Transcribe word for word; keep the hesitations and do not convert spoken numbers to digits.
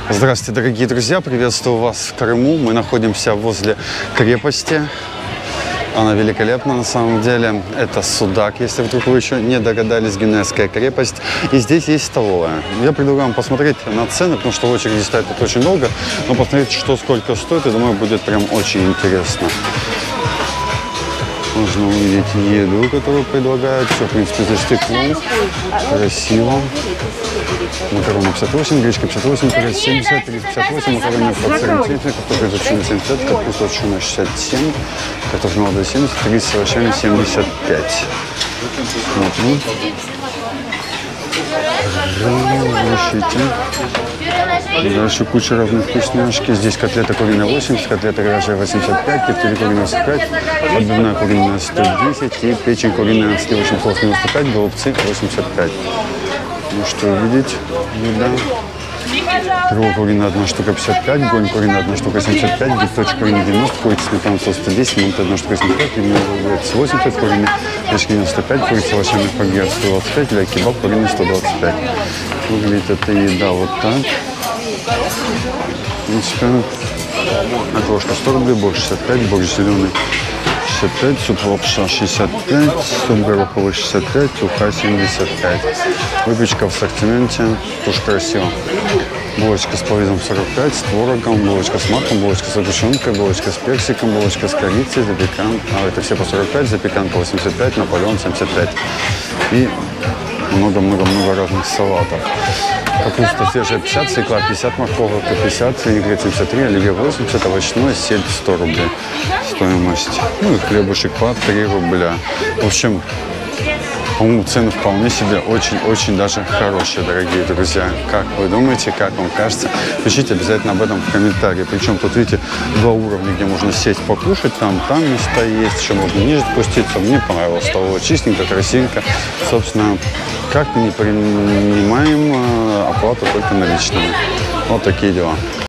Здравствуйте, дорогие друзья! Приветствую вас в Крыму. Мы находимся возле крепости. Она великолепна на самом деле. Это Судак, если вдруг вы еще не догадались, Генуэзская крепость. И здесь есть столовая. Я предлагаю вам посмотреть на цены, потому что в очереди стоять тут очень долго. Но посмотреть, что сколько стоит, я думаю, будет прям очень интересно. Можно увидеть еду, которую предлагают. Все, в принципе, за стеклом. Красиво. Макароны пятьдесят восемь, гречка пятьдесят восемь, пюре семьдесят, рис пятьдесят восемь, макароны по центнеру, картофель запеченный семьдесят пять, капуста тушеная шестьдесят семь, картофель молодой семьдесят, рис с овощами семьдесят пять. Смотрим. Ищите. Дальше куча разных вкусняшки. Здесь котлета куриная восемьдесят, котлета говяжья восемьдесят пять, тефтели куриная восемьдесят пять, отбивная куриная сто десять и печень куриная сливочный соус девяносто пять, голубцы восемьдесят пять. Ну что увидеть? Еда. Крыло куриная одна штука пятьдесят пять, голень куриная одна штука семьдесят пять, бифточек куриный девяносто, курица сметана сто десять, манта одна штука семьдесят пять, ливневый восемьдесят, куриный печень девяносто пять, курица овощами фагер сто двадцать пять, ля кебаб куриный сто двадцать пять. Выглядит эта еда вот так. В принципе, окрошка сто рублей, борщ шестьдесят пять, борщ зеленый шестьдесят пять, суп лапша шестьдесят пять, суп гороховый шестьдесят пять, уха семьдесят пять. Выпечка в ассортименте, тоже красиво. Булочка с повидлом сорок пять, с творогом, булочка с маком, булочка с сгущенкой, булочка с персиком, булочка с корицей, запеканка. А, это все по сорок пять, запеканка восемьдесят пять, Наполеон семьдесят пять. И много-много-много разных салатов. Капуста свежая пятьдесят, свекла пятьдесят, морковка пятьдесят, винегрет семьдесят три, оливье восемьдесят, овощной сель сто рублей стоимость. Ну и хлебушек по три рубля. В общем, по-моему, цены вполне себе очень-очень даже хорошие, дорогие друзья. Как вы думаете, как вам кажется? Пишите обязательно об этом в комментарии. Причем тут, видите, два уровня, где можно сесть покушать. Там, там места есть, еще можно ниже спуститься. Мне понравилось столовая, чистенько, красивенько. Собственно, как-то не принимаем оплату только наличными. Вот такие дела.